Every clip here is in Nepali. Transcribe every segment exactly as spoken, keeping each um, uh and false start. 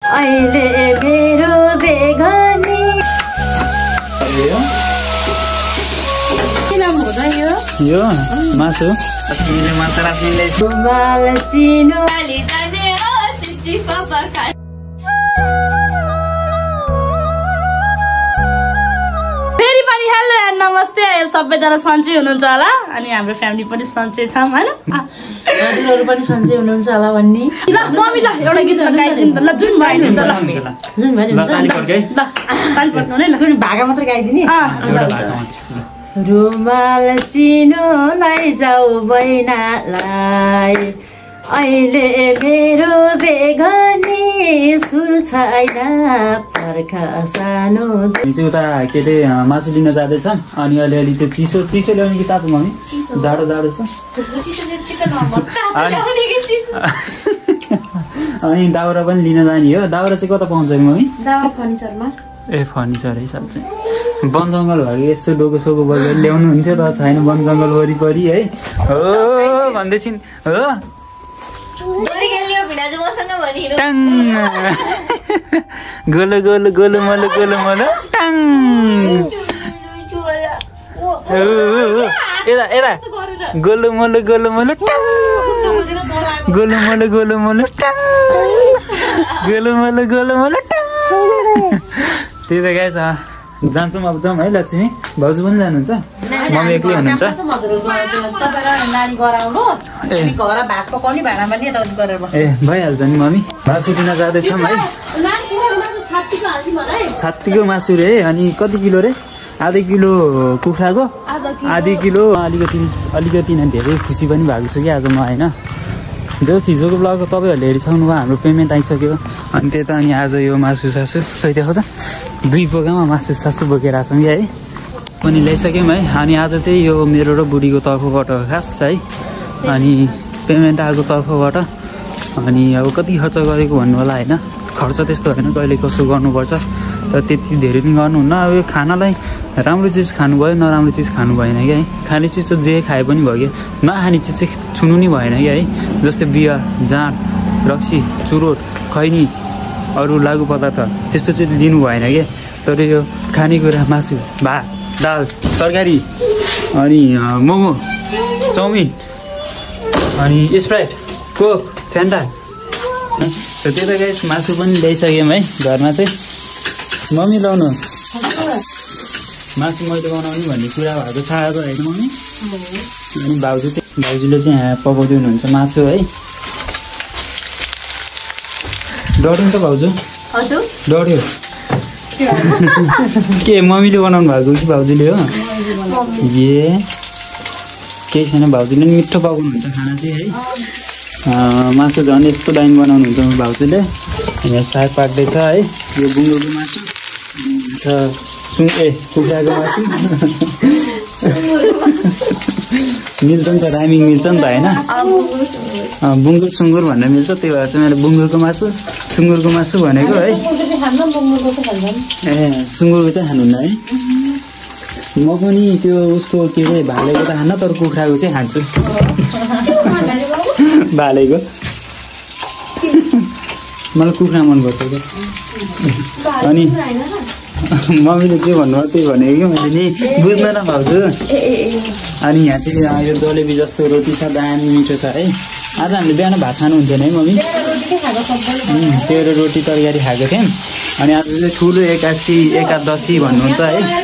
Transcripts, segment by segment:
अहिले मेरो बेगनी यो मासु तिमीले मासु राख्ने रुमाल चिनो फेरि पनि हेलो नमस्ते सबैजना सन्चै हुनुहुन्छ होला अनि हाम्रो फ्यामिली पनि सन्चै छौँ हैन हजुरहरु पनि सन्चै हुनुहुन्छ होला भन्ने ल मम्मी ल एउटा गीत गाइदिनु त ल जुन भइन्छ ल जुन भइन्छ ल पानी पर्नु नै ल कुन भागा मात्र गाइदिने अ रुमाल चिनो लैजाऊ बहिनालाई अहिले मेरो बेगनी सुर छैन पर्खा सानो चाहिँ उता के अरे मासु लिन जाँदैछ अनि अलिअलि त्यो चिसो चिसो ल्याउने कि तातो मम्मी जाडो जाडो छ अनि दाउरा पनि लिन जाने हो दाउरा चाहिँ कता पाउँछ मम्मी दाउरा फर्निचरमा ए फर्निचर है सब चाहिँ वन जङ्गल भयो यसो लोगो सोगो बगेर ल्याउनु हुन्थ्यो त छैन वन जङ्गल वरिपरि है हो भन्दैछिन् हो गोलो गोलो गोलो मलो गोलो मलो टाङ यता यता गोलो मलो गोलो मलो टाङ गोलो मलो गोलो मलो टाङ गोलो मलो गोलो मलो टाङ त्यही त गाइस जान्छौँ अब जाउँ है लक्ष्मी भाउजू पनि जानुहुन्छ मम्मी एक्लै हुनुहुन्छ ए भइहाल्छ नि मम्मी मासु लिन जाँदैछौँ है छात्तीको मासु रे अनि कति किलो रे आधा किलो कुखुराको आधी किलो अलिकति अलिकति नै धेरै खुसी पनि भएको छु कि आज म होइन जस हिजोको ब्लग तपाईँहरूले हेरिसक्नु भयो हाम्रो पेमेन्ट आइसक्यो अनि त्यता अनि आज यो मासु सासु खै देखो त दुई पोकामा मासु सासु बोकेर आएको छौँ कि है पनि ल्याइसक्यौँ है अनि आज चाहिँ यो मेरो र बुढीको तर्फबाट खास है अनि पेमेन्ट आएको तर्फबाट अनि अब कति खर्च गरेको भन्नु होला होइन खर्च त्यस्तो होइन कहिले कसो गर्नुपर्छ र त्यति धेरै पनि गर्नुहुन्न अब यो खानालाई राम्रो चिज खानु भयो नराम्रो चिज खानु भएन कि है खाने चिज चाहिँ जे खाए पनि भयो कि नखाने चिज चाहिँ छुनु नै भएन कि है जस्तै बिहा जाँड रक्सी चुरोट खैनी अरू लागु पदार्थ त्यस्तो चाहिँ लिनु भएन कि तर यो खानेकुरा मासु भात दाल तरकारी अनि मोमो चाउमिन अनि स्प्राइट कोक फ्यान्टा त्यो त गाइस मासु पनि ल्याइसक्यौँ है घरमा चाहिँ मम्मी लाउनु मासु मैले बनाउने भन्ने कुरा भएको थाहा छ होइन मम्मी अनि भाउजू चाहिँ भाउजूले चाहिँ यहाँ पकाउँदै हुनुहुन्छ मासु है डढ्यो नि त भाउजू डढ्यो के मम्मीले बनाउनु भएको कि भाउजूले हो ए केही छैन भाउजूले पनि मिठो पकाउनुहुन्छ खाना चाहिँ है मासु झन् यस्तो दामी बनाउनुहुन्छ भाउजूले यहाँ साग पाक्दैछ है यो बुङ्गुरको मासु छ सुङ ए कुखुराको मासु मिल्छ नि त राइमिङ मिल्छ नि त होइन बुङ्गुर सुँगुर भन्दा मिल्छ त्यही भएर चाहिँ मैले बुङ्गुरको मासु सुँगुरको मासु भनेको है ए सुँगुरको चाहिँ खानुहुन्न है म पनि त्यो उसको के अरे भालेको त खान्न तर कुखुराको चाहिँ खान्छु भालेको मलाई कुखुरा मनपर्छ क्या अनि मम्मीले जे भन्नुभयो त्यही भनेको कि मैले नि बुझ्दैन भाउजू अनि यहाँ चाहिँ यो जलेबी जस्तो रोटी छ दामी मिठो छ है आज हामीले बिहान भात खानु हुन्थेन है मम्मी तेरो रोटी तरकारी खाएको थियौँ अनि आज चाहिँ ठुलो एकादशी एकादशी भन्नुहुन्छ है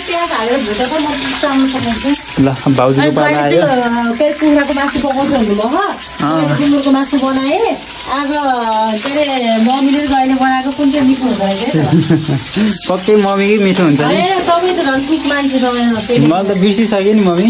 ल भाउजूको पाला आयो कुखुराको मासु पकाउँछु भन्नुभयो मासु बनाएँ आज के अरे मम्मीले अहिले बनाएको कुन चाहिँ मिठो हुन्छ पक्कै मम्मीकै मिठो हुन्छ नि तपाईँ त झन् ठिक मान्छे मलाई त बिर्सिसक्यो नि मम्मी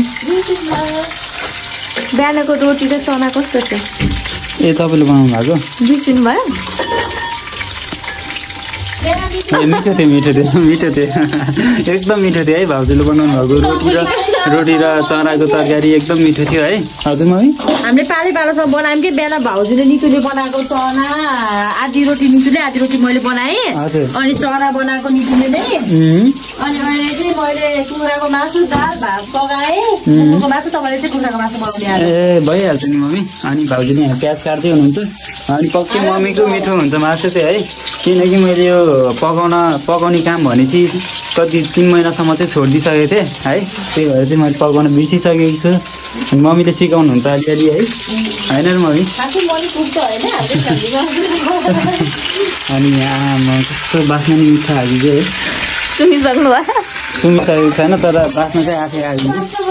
बिहानको रोटी र चना कस्तो थियो ए तपाईँले बनाउनु भएको बिर्सिनु भयो मिठो थियो मिठो थियो मिठो थियो एकदम मिठो थियो है भाउजूले बनाउनु भएको रोटी र रोटी र चनाको तरकारी एकदम मिठो थियो है हजुर मम्मी हामीले पाले पालासँग बनायौँ कि बिहान भाउजूले नितुले बनाएको चना आधी रोटी नितुले आधी रोटी मैले बनाएँ अनि चना बनाएको नितुले नै अनि अहिले चाहिँ मैले कुखुराको मासु दाल भात पकाएँ कुखुराको मासु तपाईँले चाहिँ कुखुराको मासु बनाउने ए भइहाल्छ नि मम्मी अनि भाउजूले यहाँ प्याज काट्दै हुनुहुन्छ अनि पक्कै मम्मीको मिठो हुन्छ मासु चाहिँ है किनकि मैले यो पकाउन पकाउने काम भनेपछि कति तिन महिनासम्म चाहिँ छोडिदिइसकेको थिएँ है त्यही भएर चाहिँ मैले पकाउन बिर्सिसकेको छु मम्मीले सिकाउनुहुन्छ अलिअलि है होइन र मम्मी अनि आमा कस्तो बास्ना नि मिठो हाली चाहिँ सुनिसक्नु भयो सुनिसकेको छैन तर बास्ना चाहिँ आफै आयो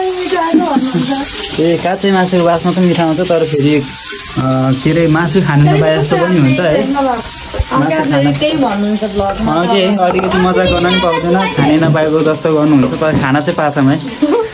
ए काँचै मासुको बास्ना त मिठो आउँछ तर फेरि के अरे मासु खानु नपाए जस्तो पनि हुन्छ है मासु खान के अलिकति मजा गर्न पनि पाउँदैन खानै नपाएको जस्तो गर्नुहुन्छ तर खाना चाहिँ पाछौँ है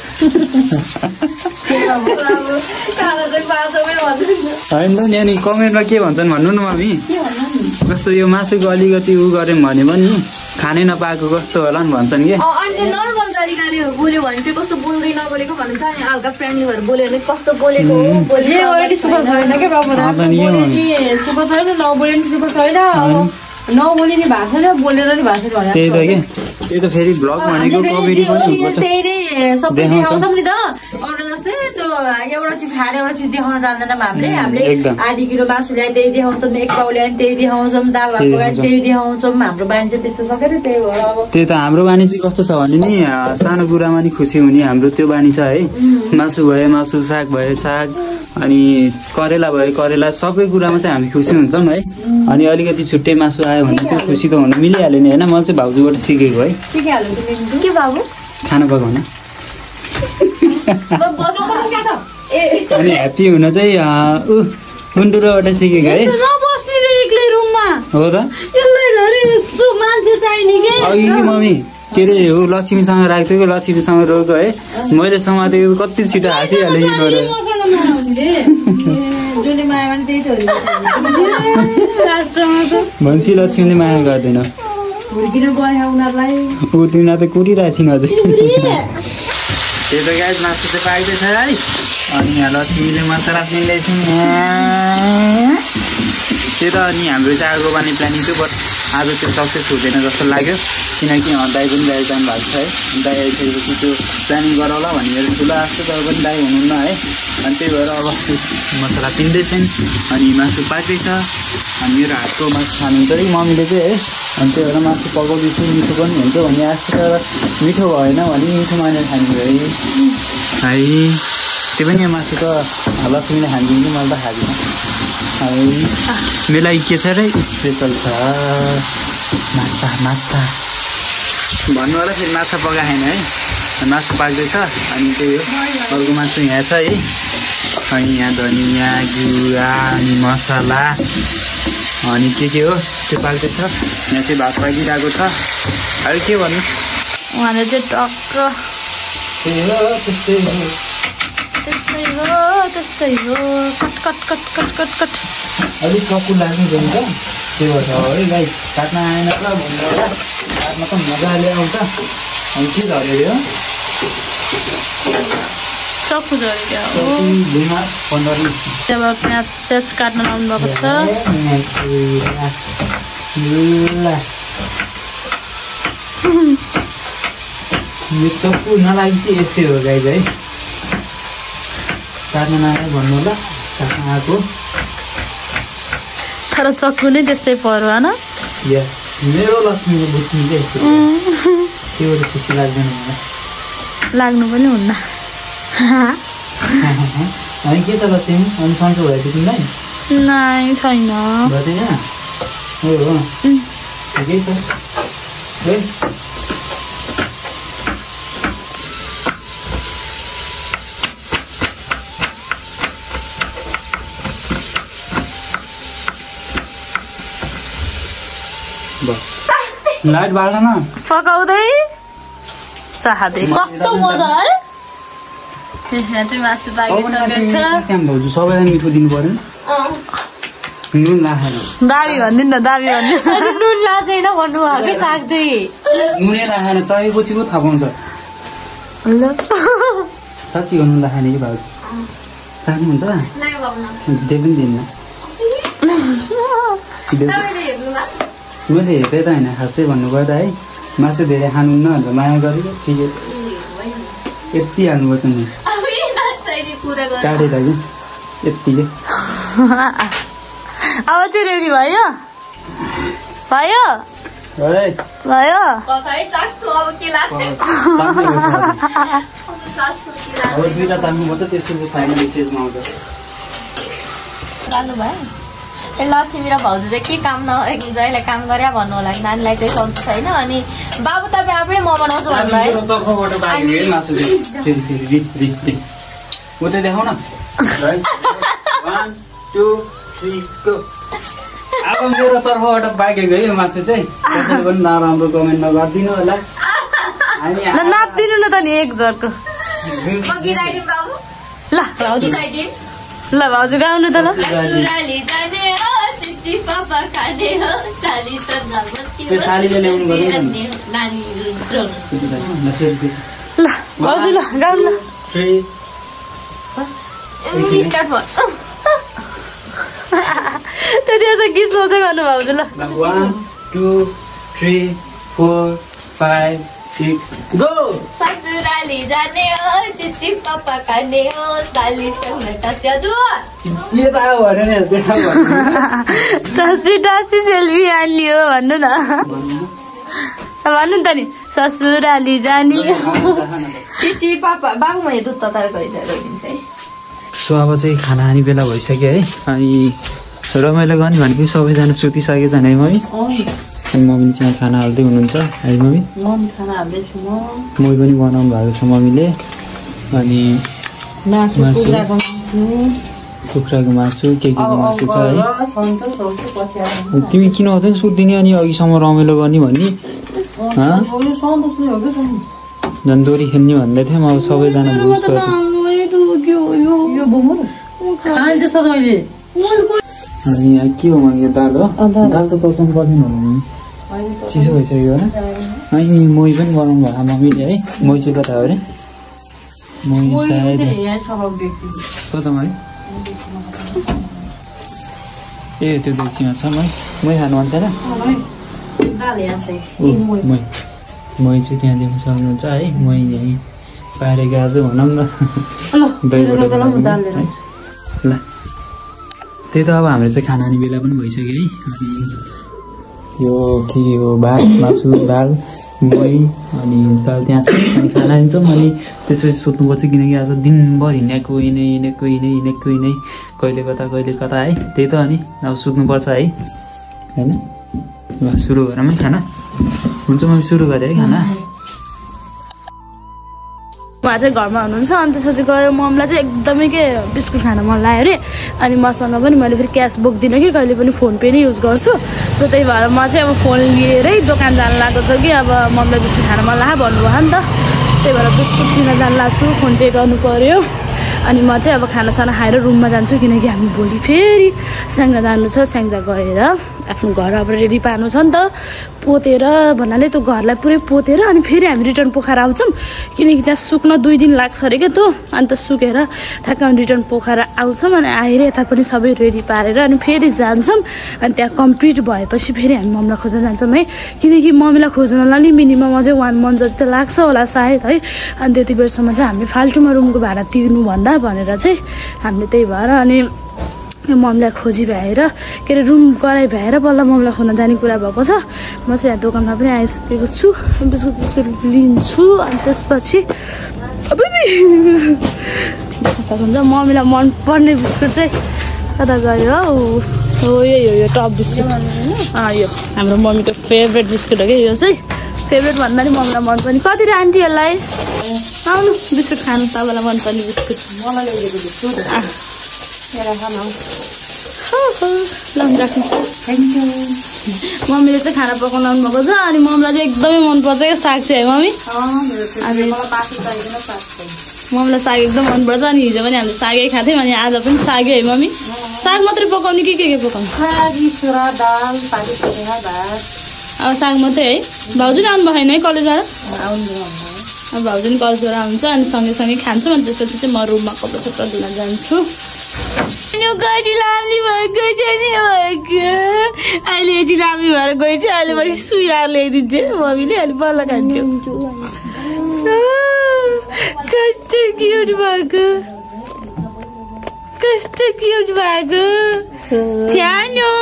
होइन नि अनि कमेन्टमा के भन्छन् भन्नु न मम्मी जस्तो यो मासुको अलिकति उ गऱ्यौँ भने पनि खानै नपाएको कस्तो होला नि भन्छन् कि नर्मल तरिकाले बोल्यो भने चाहिँ कस्तो बोल्दै नबोलेको भन्छ नि हल्का फ्रेन्डली भएर बोल्यो भने कस्तो बोलेको सुख छैन क्या बाबु सुख छैन नबोले नि सुख छैन नबोली नि भएको छैन बोलेर नि भएको छैन त्यही त के त्यही त फेरि भ्लग भनेको कमेडी पनि हुनुपर्छ त्यही नै सबै देखाउँछौँ नि त अरू जस्तै त्यो एउटा चिज खाएर एउटा चिज देखाउन जान्दैनौँ हामीले हामीले आधी किलो मासु ल्याए त्यही देखाउँछौँ एक पाउ ल्याए त्यही देखाउँछौँ दाल भात पकाए त्यही देखाउँछौँ हाम्रो बानी चाहिँ त्यस्तो सकेर त्यही भएर अब त्यही त हाम्रो बानी चाहिँ कस्तो छ भने नि सानो कुरामा नि खुसी हुने हाम्रो त्यो बानी छ है मासु भए मासु साग भए साग अनि करेला भए करेला सबै कुरामा चाहिँ हामी खुसी हुन्छौँ है अनि अलिकति छुट्टै मासु आयो भने त्यो खुसी त हुनु मिलिहाल्यो नि होइन मैले चाहिँ भाउजूबाट सिकेको है के बाबु खाना पकाउन अनि ह्याप्पी हुन चाहिँ ऊ कुन्टुरोबाट सिकेको है हो त अघि मम्मी के अरे हो लक्ष्मीसँग राख्थ्यो कि लक्ष्मीसँग रोको है मैले समातेको कति छिटो हाँसिहालेँ कि गरेर भन्छ लक्ष्मीले माया गर्दैन ऊ तिमीलाई त कुटिरहेको छिन् हजुर त्यही त गाई मासु चाहिँ पाइँदैछ है अनि यहाँ लक्ष्मीले मसला पिन्दैछौँ त्यो त अनि हाम्रो चाहिँ आगो बानी प्लानिङ थियो बट आज त्यो सक्सेस हुँदैन जस्तो लाग्यो किनकि दाई पनि बाहिर जानु भएको छ है दाई आइसकेपछि त्यो प्लानिङ गरौँला भनेर ठुलो आएको तर पनि दाई हुनुहुन्न है अनि त्यही भएर अब मसला पिन्दैछन् अनि मासु पाक्दैछ अनि मेरो हातको मासु खानुहुन्छ कि मम्मीले चाहिँ है अनि त्यही भएर मासु पकाउँदैछु मिठो पनि हुन्छ भन्ने आश तर मिठो भएन भने मिठो मानेर खानु है है त्यो पनि मासु त लक्ष्मीले खानिदिनु कि मैले त खाँदिनँ है मेरो लागि के छ र स्पेसल छ माछा माछा भन्नु होला फेरि माछा पकाएन है मासु पाक्दैछ अनि त्यही हो अर्को मासु यहाँ छ है अनि यहाँ धनियाँ गुवा अनि मसला अनि के के हो त्यो पाक्दैछ यहाँ चाहिँ भात पाकिरहेको छ अरू के भन्नु उहाँले चाहिँ टक्क त्यही हो त्यस्तै हो त्यस्तै हो त्यस्तै हो cut cut cut cut cut cut अलिक चक्कु लाग्नु जान्छ त्यो भएर है गाई काट्न आएन र भनेर होला काट्न त मजाले आउँछ अनि के झऱ्यो चक्कु झऱ्यो हो दुईमा पन्ध्र मिनट अब प्याज स्याज काट्न लाउनु भएको छ यो चक्कु नलागेपछि यस्तै हो गाई है काट्न नआयो भन्नु होला काट्न आएको तर चक्कु नै त्यस्तै पर्यो होइन यस मेरो लक्ष्मीले बुझ्नु चाहिँ यस्तो त्यो खुसी लाग्दैन मलाई लाग्नु पनि हुन्न अनि के छ लक्ष्मी अनि सन्चो भयो त्यो तिमीलाई नाइ छैन भएन हो हो ठिकै छ है लाइट बाल्न न पकाउँदै चाहँदै कस्तो मजा है यहाँ चाहिँ मासु पाकिसकेको छ भाउजू सबैलाई मिठो दिनु पर्यो नुन लाखेन दाबी भन्दिन न दाबी भन्दिन नुन लाजेन भन्नु भएको साग्दै नुनै राखेन चाहिएपछि पो थाहा पाउँछ ल साँच्ची गर्नु लाखेन कि भाउजू राख्नुहुन्छ दे पनि दिन्न मैले हेर्दै त होइन खासै भन्नुपर्दा है मासु धेरै खानुहुन्न भनेर माया गरेको ठिकै छ यति हाल्नुपर्छ नि काटेर कि यतिले अब चाहिँ रेडी भयो भयो भयो अब दुईवटा चाम्नु पर्छ त्यसको चाहिँ फाइनल स्टेजमा आउँछ लानु भयो ए लक्ष्मी र भाउजू चाहिँ के काम न जहिले काम गरे भन्नु होला नानीलाई चाहिँ सन्चो छैन अनि बाबु तपाईँ आफै म बनाउँछु भन्नुभयो उतै देखाउ न अब मेरो तर्फबाट बाँकेको है यो मासु चाहिँ कसैले पनि नराम्रो कमेन्ट नगरिदिनु होला नाप्दिनु न त नि एक झर्को ल ल भाउजू गाउनु त ल ल भाउजू ल गाउनु ल त्यति चाहिँ गीत सोध्दै गर्नु भाउजू ल one two three four five six go ससुराली जाने हो चिची पापा खाने हो सालीसँग टस्याजु के त आयो भने नि देखा भन्नु टसी टसी सेल्फी हाल्ने हो भन्नु न भन्नु नि त नि ससुराली जाने चिची पापा बाबु मैले दुध तताएर गइदिन्छ है सो अब चाहिँ खाना खाने बेला भइसक्यो है अनि रमाइलो गर्ने भनेपछि सबैजना सुतिसकेछन् है मम्मी अनि मम्मीले चाहिँ खाना हाल्दै हुनुहुन्छ है मम्मी मम्मी खाना हाल्दैछु म मही पनि बनाउनु भएको छ मम्मीले अनि मासु कुखुराको मासु कुखुराको मासु के के मासु छ है सन्तोष होस् पछि आउँछ तिमी किन आउँदैन सुत्दिने अनि अघिसम्म रमाइलो गर्ने भन्ने सन्तोष नै हो के झन् दोरी खेल्ने भन्दै थियौँ अब सबैजना भुस गर्थ्यो अनि यहाँ के हो मम्मी यो दाल हो दाल त पकाउनु पर्दैन होला मम्मी चिसो भइसक्यो होला अनि मही पनि बनाउनु भएको मम्मीले है मही चाहिँ कता हो अरे मही सायद कता मही ए त्यो डेक्चीमा छ मही मही खानु मन छैन मही मही चाहिँ त्यहाँ देख्न सक्नुहुन्छ है मही यहीँ पारेको आज भनौँ न दहीबाट ल त्यही त अब हाम्रो चाहिँ खाना खाने बेला पनि भइसक्यो है अनि यो के हो भात मासु दाल मही अनि दाल त्यहाँ छ अनि खाना खान्छौँ अनि त्यसपछि सोध्नुपर्छ किनकि आज दिनभर हिँडेको हिँडे हिँडेको हिँडे हिँडेको हिँडे कहिले कता कहिले कता है त्यही त अनि अब सुत्नुपर्छ है होइन सुरु गरौँ है खाना हुन्छ मैले सुरु गरेँ है खाना उहाँ चाहिँ घरमा हुनुहुन्छ अनि त्यसपछि गएर मम्मीलाई चाहिँ एकदमै के बिस्कुट खान मन लाग्यो अरे अनि मसँग पनि मैले फेरि क्यास बोक्दिनँ कि कहिले पनि फोन पे नै युज गर्छु सो त्यही भएर म चाहिँ अब फोन लिएरै दोकान जानु लागेको छ कि अब मम्मीलाई बिस्कुट खान मन लाग्यो भन्नुभयो नि त त्यही भएर बिस्कुट किन जानु लाग्छु फोन पे गर्नु पर्यो अनि म चाहिँ अब खानासाना खाएर रुममा जान्छु किनकि हामी भोलि फेरि स्याङ्जा जानु छ स्याङ्जा गएर आफ्नो घर अब रेडी पार्नु छ नि त पोतेर भन्नाले त्यो घरलाई पुरै पोतेर अनि फेरि हामी रिटर्न पोखरा आउँछौँ किनकि त्यहाँ सुक्न दुई दिन लाग्छ अरे क्या त्यो अनि त सुकेर ठ्याक्क रिटर्न पोखरा आउँछौँ अनि आएर यता पनि सबै रेडी पारेर अनि फेरि जान्छौँ अनि त्यहाँ कम्प्लिट भएपछि फेरि हामी मम्मीलाई खोज्न जान्छौँ है किनकि मम्मीलाई खोज्नलाई नि मिनिमम अझै वान मन्थ जति त लाग्छ होला सायद है अनि त्यति बेरसम्म चाहिँ हामीले फाल्टुमा रुमको भाडा तिर्नुभन्दा भनेर चाहिँ हामीले त्यही भएर अनि मम्मीलाई खोजी भ्याएर के अरे रुम गराइ भ्याएर बल्ल मम्मीलाई खोज्न जाने कुरा भएको छ म चाहिँ यहाँ दोकानमा पनि आइसकेको छु बिस्कुट बिस्कुट लिन्छु अनि त्यसपछि देख्न सक्नुहुन्छ मम्मीलाई मनपर्ने बिस्कुट चाहिँ कता गयो हौ हो यही हो यो टप बिस्कुट यो हाम्रो मम्मीको फेभरेट बिस्कुट हो क्या यो चाहिँ फेभरेट भन्दा नि मम्मीलाई मनपर्ने कति रे आन्टी यसलाई आउनु बिस्कुट खानु तपाईँलाई मनपर्ने बिस्कुट मलाई ल्याइदिएको बिस्कुट ल राख्नु थ्याङ्क यू मम्मीले चाहिँ खाना पकाउनु आउनु भएको छ अनि मम्मीलाई चाहिँ एकदमै मनपर्छ क्या साग चाहिँ है मम्मी अनि मम्मीलाई साग एकदम मनपर्छ अनि हिजो पनि हामीले सागै खाथ्यौँ अनि आज पनि सागै है मम्मी साग मात्रै पकाउने कि के के पकाउने अब साग मात्रै है भाउजू आउनु भएन है कलेजबाट अब भाउजू पनि कलेजबाट आउँछ अनि सँगै सँगै खान्छौँ अनि त्यसपछि चाहिँ म रुममा कपडा सपडा धुन जान्छु अहिले यति रामी भएर गएछ अहिले मैले सुइलाएर ल्याइदिन्छु मम्मीले अहिले बल्ल खान्छु कस्तो क्युट भएको कस्तो क्युट भएको सानो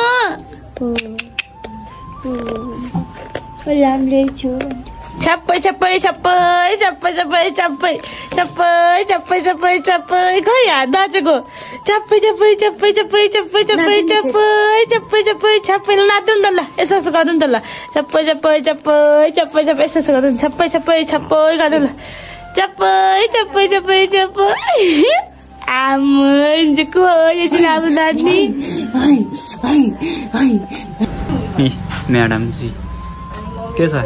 छप्पै छप्पै छप्पै छप्पै छप्पै छप्पै छप्पै छप्पै छप्पै छप्पै खै हात दाचेको छप्पै छप्पै छप्पै छप्पै छप्पै छप्पै छप्पै छप्पै छप्पै छप्पै नाच्नु नि त ल यसो यसो गर्नु नि त ल छप्पै छप्पै छप्पै छप्पै छप्पै यसो यसो गर्नु छप्पै छप्पै छप्पै गर्नु ल छप्पै छप्पै छप्पै छप्पै आमो को यसरी अब नाच्ने म्याडम जी के छ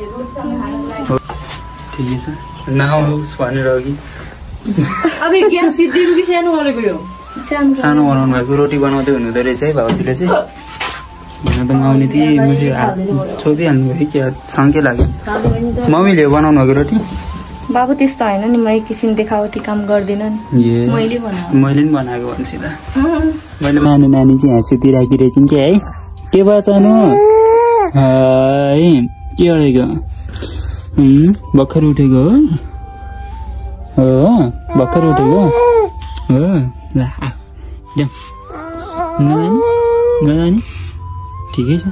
ठिकै छ नआउनुहोस् भनेर अघि अब ग्यास सिद्धिएको कि सानो बनाएको यो सानो बनाउनु भएको रोटी बनाउँदै हुनुहुँदो रहेछ है भाउजूले चाहिँ हुन त आउने थिएँ म चाहिँ छोपिहाल्नु भयो कि सँगै लाग्यो मम्मीले बनाउनु भएको रोटी बाबु त्यस्तो होइन नि म एक किसिम देखावटी काम गर्दिनँ नि मैले मैले पनि बनाएको भन्छु त मैले नानु नानी चाहिँ हाँस सुतिरहेकी रहेछन् कि है के भयो सानो है के अडेको भर्खर उठेको हो हो भर्खर उठेको हो ल जाउँ नजाने नजाने ठिकै छ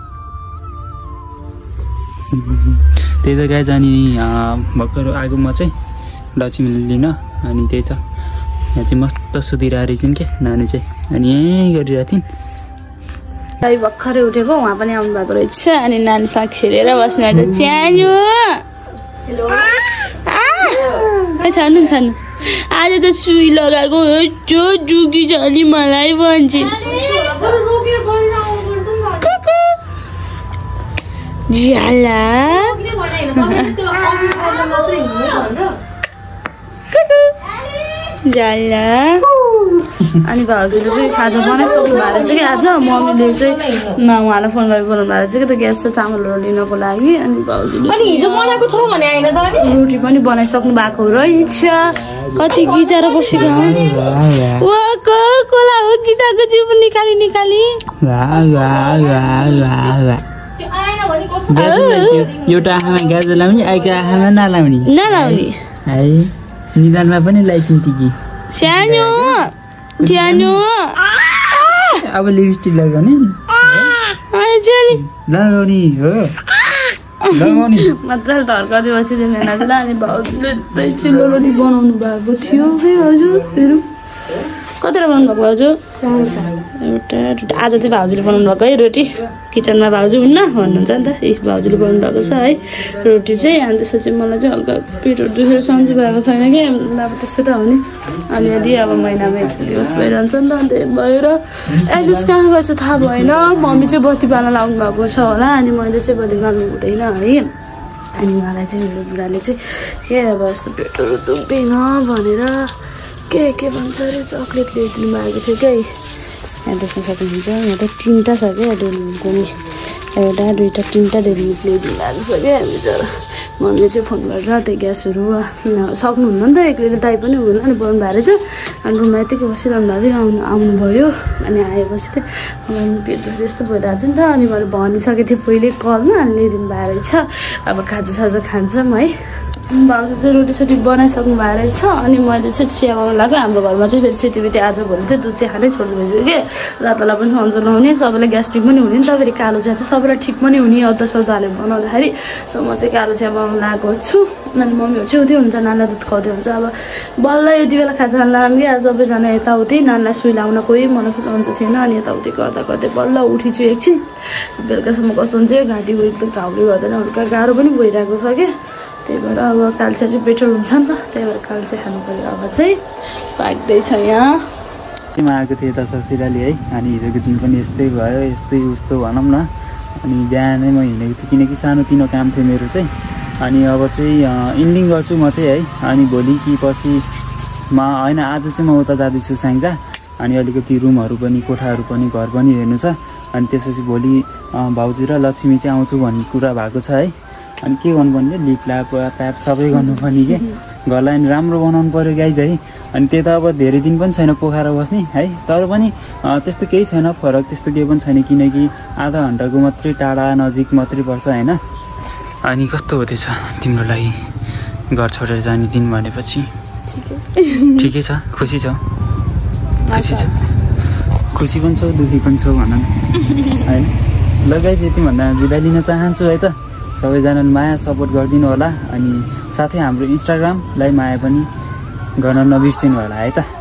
त्यही त गाई जाने भर्खर आगो म चाहिँ लक्ष्मीले लिन अनि त्यही त यहाँ चाहिँ मस्त सुतिरहेको रहेछन् क्या नानी चाहिँ अनि यहीँ गरिरहेको थिइन् दाइ भर्खरै उठेको उहाँ पनि आउनु भएको रहेछ अनि नानीसँग खेलेर बस्नुहुन्छ च्यानो छान्नु छान्नु आज त सुई लगाएको यस्तो जुकी छ अलि मलाई भन्छ ज्याला ज्याला अनि भाउजूले चाहिँ खाजा बनाइसक्नु भएको रहेछ कि आज मम्मीले चाहिँ न उहाँलाई फोन गरेर बोलाउनु भएको रहेछ कि त ग्यास र चामलहरू लिनको लागि अनि भाउजूले रोटी पनि बनाइसक्नु भएको रहेछ कति गिजाएर बसेको कोला हो गिजाको जिउ पनि निकाली निकाली एउटा आँखामा गाजर लाउने अर्को आँखामा नलाउने नलाउने है निदानमा पनि लाइछन् टिकी सानो सानो अब लिपस्टिक लगाउने लगाउने हो लगाउने मजाले ढर्काउँदै बसेको मेहनत अनि भाउजूले त्यही चिल्लो रोटी बनाउनु भएको थियो है हजुर कतिवटा बनाउनु भएको भाउजू एउटा आज चाहिँ भाउजूले बनाउनु भएको है रोटी किचनमा भाउजू हुन्न भन्नुहुन्छ नि त ए भाउजूले बनाउनु भएको छ है रोटी चाहिँ अनि त्यसपछि मलाई चाहिँ हल्का पेटहरू दुखेर सन्चो भएको छैन कि अब त्यस्तो त हो नि अनि यदि अब महिनामा एकचोटि उस भइरहन्छ नि त अन्त भएर एलिस कहाँ गएछ थाहा भएन मम्मी चाहिँ बत्ती बाल्न लाग्नु भएको छ होला अनि मैले चाहिँ बत्ती बाल्नु हुँदैन है अनि उहाँलाई चाहिँ मेरो बुढाले चाहिँ के अब यस्तो पेटहरू दुख्दैन भनेर के के भन्छ अरे चक्लेट ल्याइदिनु भएको थियो क्या यहाँ देख्न सक्नुहुन्छ यहाँ त तिनवटा छ क्या डेली मिल्क पनि एउटा दुईवटा तिनवटा डेली मिल्क ल्याइदिनु भएको छ क्या हामी जरा मम्मीले चाहिँ फोन गरेर त्यो ग्यासहरू सक्नुहुन्न नि त एक्लैले दाइ पनि हुनुहुन्न अनि बोल्नु भएको रहेछ अनि रुममा यतिकै बसिरहनु भएको थियो आउनु आउनुभयो अनि आएपछि चाहिँ पेट दुख्दै यस्तो भइरहेको छ नि त अनि मैले भनिसकेको थिएँ पहिले कलमा अनि ल्याइदिनु भएको रहेछ अब खाजा साजा खान्छौँ है भाउजू चाहिँ रोटी सोटी बनाइसक्नु भएको रहेछ अनि मैले चाहिँ चिया बनाउनु लाग्यो हाम्रो घरमा चाहिँ फेरि सेतीबेती आजभोलि चाहिँ दुध चिया खानै छोड्नु भइसक्यो कि रातलाई पनि सन्चो नहुने सबैलाई ग्यास्ट्रिक पनि हुने नि त फेरि कालो चिया चाहिँ सबैलाई ठिक पनि हुने अदुवा सौदा हालेर बनाउँदाखेरि सो म चाहिँ कालो चिया बनाउनु लागेको छु अनि मम्मीहरू चाहिँ उतै हुन्छ नानीलाई दुध खुवाउँदै हुन्छ अब बल्ल यति बेला खाजा खान लाग्यो कि आज सबैजना यताउति नानीलाई सुई लाउन कोही मलाई सन्चो थिएन अनि यताउति गर्दा गर्दै बल्ल उठिछु एकछिन बेलुकासम्म कस्तो हुन्छ घाँटी एकदम घाउले गर्दैन हल्का गाह्रो पनि भइरहेको छ क्या त्यही भएर अब काल्चिया चाहिँ बेटर हुन्छ नि त त्यही भएर काल्चिया खानु पऱ्यो अब चाहिँ पाक्दैछ यहाँ आएको थिएँ त ससुराली है अनि हिजोको दिन पनि यस्तै भयो यस्तै उस्तो भनौँ न अनि बिहानै म हिँडेको थिएँ किनकि सानो तिनो काम थियो मेरो चाहिँ अनि अब चाहिँ इन्डिङ गर्छु म चाहिँ है। अनि भोलि कि पछि म होइन आज चाहिँ म उता जाँदैछु स्याङ्जा। अनि अलिकति रुमहरू पनि कोठाहरू पनि घर पनि हेर्नु छ। अनि त्यसपछि भोलि भाउजू र लक्ष्मी चाहिँ आउँछु भन्ने कुरा भएको छ है। अनि के गर्नु पर्ने लिपलाप प्याप सबै गर्नुपर्ने के घरलाई अनि राम्रो बनाउनु पऱ्यो गाइज है। अनि त्यता अब धेरै दिन पनि छैन पोखरा बस्ने है। तर पनि त्यस्तो केही छैन फरक त्यस्तो केही पनि छैन किनकि आधा घन्टाको मात्रै टाढा नजिक मात्रै पर्छ होइन। अनि कस्तो हुँदैछ तिम्रो लागि घर छोडेर जाने दिन भनेपछि? ठिकै छ खुसी छौ? खुसी छ खुसी पनि छौ दुःखी पनि छौ भन होइन। ल गाइज यति भन्दा बिदा लिन चाहन्छु है त। सबैजनाले माया सपोर्ट गरिदिनु होला। अनि साथै हाम्रो इन्स्टाग्रामलाई माया पनि गर्न नबिर्सिनु होला है त।